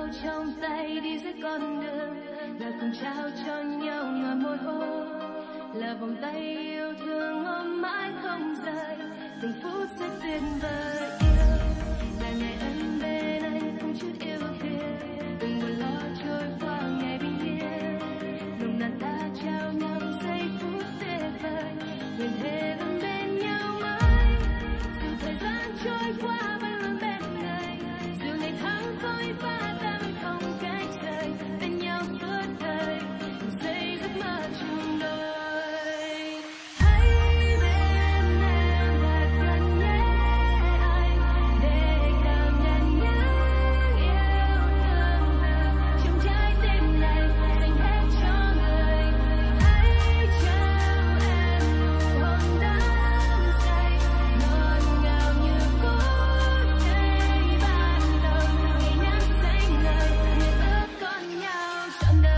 trong tay đi giữa con đường, là cùng trao cho nhau ngàn môi hôn, là vòng tay yêu thương ôm mãi không rời, từng phút rất tuyệt vời. Yêu là ngày anh bên anh không chút yêu phiền, từng buồn lo trôi qua ngày bình yên, nồng nàn ta trao nhau giây phút tuyệt vời, nguyện thề luôn bên nhau mãi, dù thời gian trôi qua vẫn luôn bên người, dù ngày tháng vội vã ta vẫn không cách rời, bên nhau suốt đời từng giây giấc mơ chung đôi. Hãy bên em thật gần nhé anh, để cảm nhận những yêu thương nào trong trái tim này dành hết cho người. Hãy trao em nụ hôn đắm say, ngọt ngào như phút giây ban đầu, ngày nắng xanh ngời, nguyện ước con nhau trọn đời.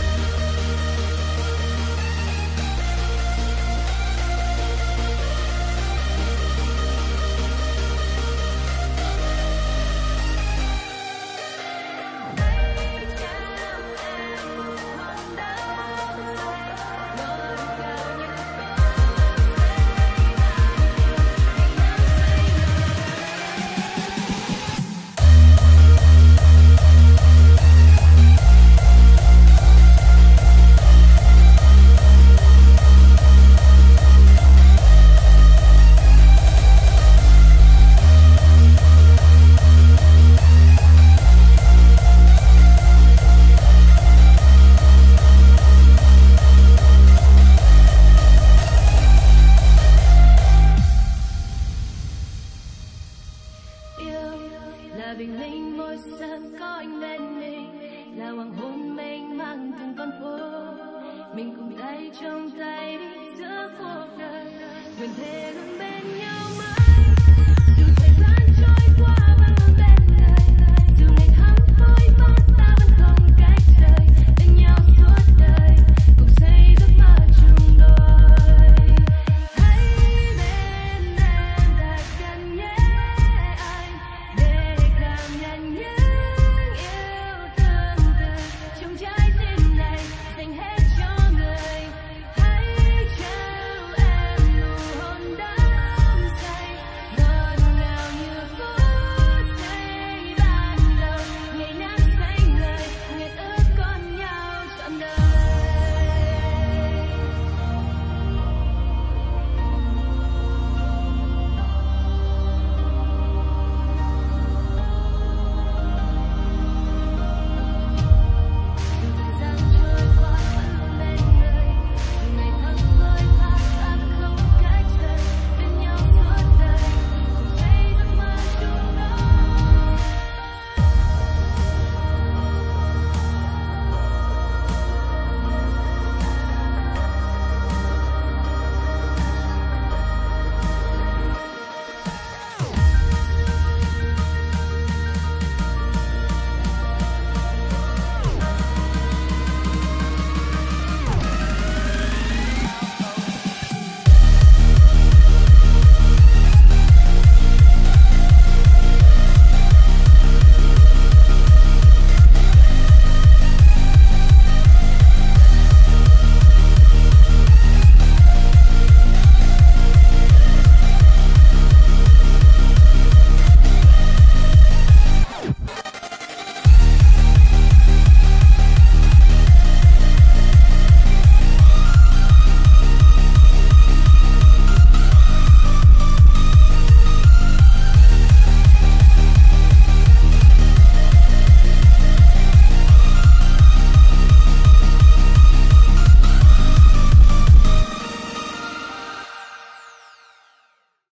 Yêu là bình minh mỗi sáng có anh bên mình, là hoàng hôn mênh mang từng con phố, mình cùng tay trong tay đi giữa cuộc đời, nguyện thề luôn bên nhau.